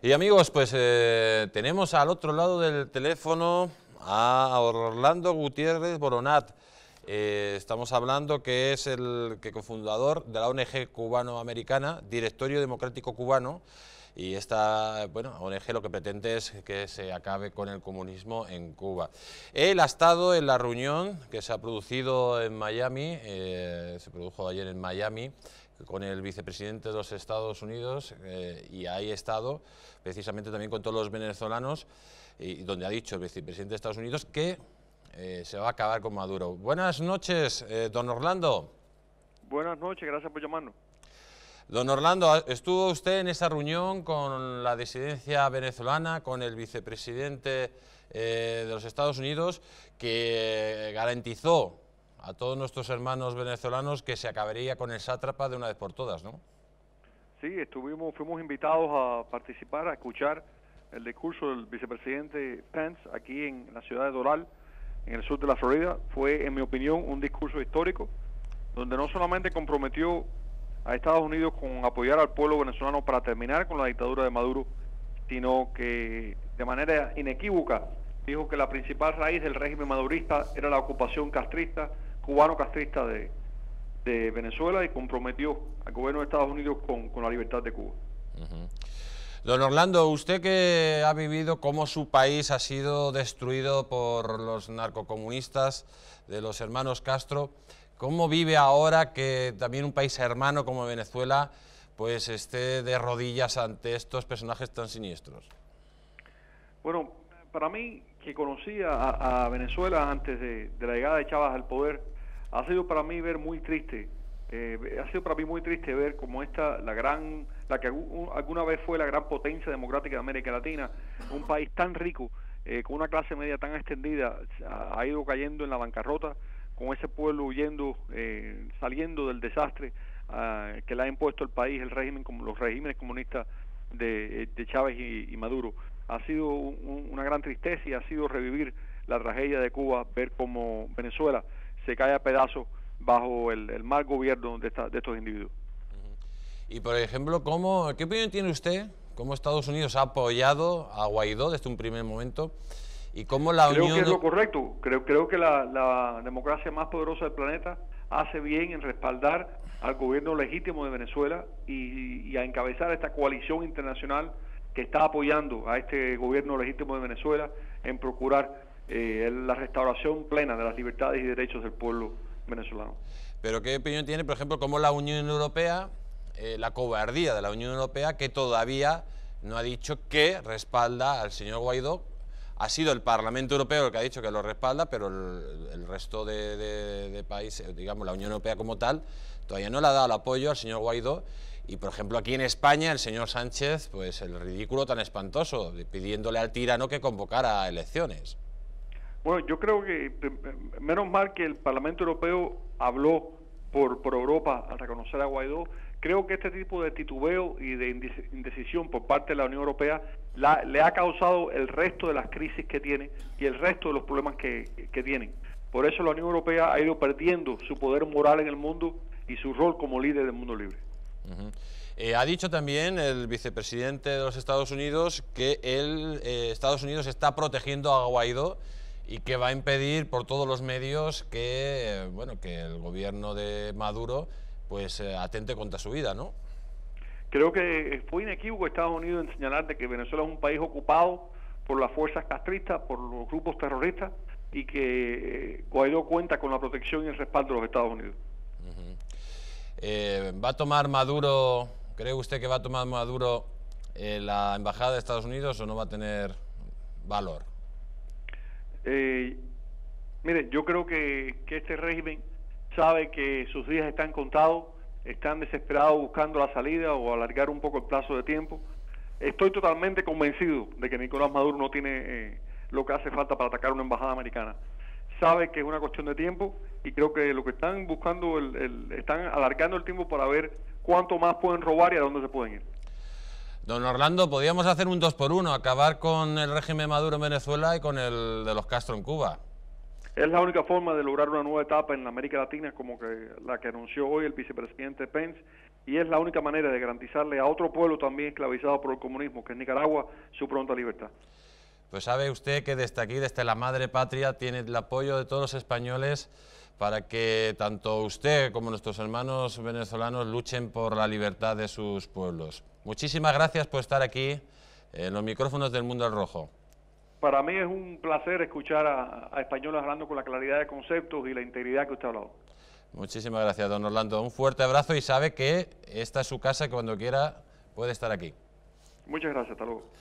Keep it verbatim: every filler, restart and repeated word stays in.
Y amigos, pues eh, tenemos al otro lado del teléfono a Orlando Gutiérrez Boronat. Eh, estamos hablando que es el que cofundador de la O N G cubano-americana, Directorio Democrático Cubano, y esta bueno, O N G lo que pretende es que se acabe con el comunismo en Cuba. Él ha estado en la reunión que se ha producido en Miami, eh, se produjo ayer en Miami, con el vicepresidente de los Estados Unidos, eh, y ahí ha estado precisamente también con todos los venezolanos, y donde ha dicho el vicepresidente de Estados Unidos que eh, se va a acabar con Maduro. Buenas noches, eh, don Orlando. Buenas noches, gracias por llamarnos. Don Orlando, ¿estuvo usted en esa reunión con la disidencia venezolana, con el vicepresidente eh, de los Estados Unidos, que garantizó a todos nuestros hermanos venezolanos que se acabaría con el sátrapa de una vez por todas, ¿no? Sí, estuvimos, fuimos invitados a participar, a escuchar el discurso del vicepresidente Pence aquí en la ciudad de Doral, en el sur de la Florida. Fue, en mi opinión, un discurso histórico, donde no solamente comprometió a Estados Unidos con apoyar al pueblo venezolano para terminar con la dictadura de Maduro, sino que de manera inequívoca dijo que la principal raíz del régimen madurista era la ocupación castrista, cubano-castrista de, de Venezuela, y comprometió al gobierno de Estados Unidos con, con la libertad de Cuba. Uh-huh. Don Orlando, usted que ha vivido cómo su país ha sido destruido por los narcocomunistas de los hermanos Castro, ¿cómo vive ahora que también un país hermano como Venezuela pues esté de rodillas ante estos personajes tan siniestros? Bueno, para mí, que conocía a, a Venezuela antes de, de la llegada de Chávez al poder, ha sido para mí ver muy triste, eh, ha sido para mí muy triste ver cómo esta, la gran, la que un, alguna vez fue la gran potencia democrática de América Latina, un país tan rico, eh, con una clase media tan extendida, ha, ha ido cayendo en la bancarrota, con ese pueblo huyendo, eh, saliendo del desastre uh, que le ha impuesto el país, el régimen, como los regímenes comunistas de, de Chávez y, y Maduro. Ha sido un, una gran tristeza y ha sido revivir la tragedia de Cuba, ver cómo Venezuela se cae a pedazos bajo el, el mal gobierno de, esta, de estos individuos. Y por ejemplo, ¿cómo, ¿qué opinión tiene usted? ¿Cómo Estados Unidos ha apoyado a Guaidó desde un primer momento? ¿Y cómo la creo Unión... que es lo correcto. Creo, creo que la, la democracia más poderosa del planeta hace bien en respaldar al gobierno legítimo de Venezuela y, y a encabezar esta coalición internacional que está apoyando a este gobierno legítimo de Venezuela en procurar eh, la restauración plena de las libertades y derechos del pueblo venezolano. Pero ¿qué opinión tiene, por ejemplo, cómo la Unión Europea, eh, la cobardía de la Unión Europea, que todavía no ha dicho que respalda al señor Guaidó? Ha sido el Parlamento Europeo el que ha dicho que lo respalda, pero el, el resto de, de, de países, digamos la Unión Europea como tal, todavía no le ha dado el apoyo al señor Guaidó. Y por ejemplo aquí en España el señor Sánchez, pues el ridículo tan espantoso, pidiéndole al tirano que convocara elecciones. Bueno, yo creo que menos mal que el Parlamento Europeo habló por, por Europa al reconocer a Guaidó. Creo que este tipo de titubeo y de indecisión por parte de la Unión Europea la, le ha causado el resto de las crisis que tiene y el resto de los problemas que, que tienen. Por eso la Unión Europea ha ido perdiendo su poder moral en el mundo y su rol como líder del mundo libre. Uh-huh. eh, ha dicho también el vicepresidente de los Estados Unidos que él, eh, Estados Unidos está protegiendo a Guaidó y que va a impedir por todos los medios que, eh, bueno, que el gobierno de Maduro pues eh, atente contra su vida, ¿no? Creo que fue inequívoco Estados Unidos en señalar de que Venezuela es un país ocupado por las fuerzas castristas, por los grupos terroristas, y que eh, Guaidó cuenta con la protección y el respaldo de los Estados Unidos. Uh-huh. eh, ¿Va a tomar Maduro, cree usted que va a tomar Maduro eh, la embajada de Estados Unidos o no va a tener valor? Eh, mire, yo creo que, que este régimen sabe que sus días están contados, están desesperados buscando la salida o alargar un poco el plazo de tiempo. Estoy totalmente convencido de que Nicolás Maduro no tiene eh, lo que hace falta para atacar una embajada americana. Sabe que es una cuestión de tiempo y creo que lo que están buscando, el, el, están alargando el tiempo para ver cuánto más pueden robar y a dónde se pueden ir. Don Orlando, podríamos hacer un dos por uno, acabar con el régimen Maduro en Venezuela y con el de los Castro en Cuba. Es la única forma de lograr una nueva etapa en la América Latina, como que la que anunció hoy el vicepresidente Pence, y es la única manera de garantizarle a otro pueblo también esclavizado por el comunismo, que es Nicaragua, su pronta libertad. Pues sabe usted que desde aquí, desde la madre patria, tiene el apoyo de todos los españoles para que tanto usted como nuestros hermanos venezolanos luchen por la libertad de sus pueblos. Muchísimas gracias por estar aquí en los micrófonos del Mundo al Rojo. Para mí es un placer escuchar a, a españoles hablando con la claridad de conceptos y la integridad que usted ha hablado. Muchísimas gracias, don Orlando. Un fuerte abrazo y sabe que esta es su casa, que cuando quiera puede estar aquí. Muchas gracias, hasta luego.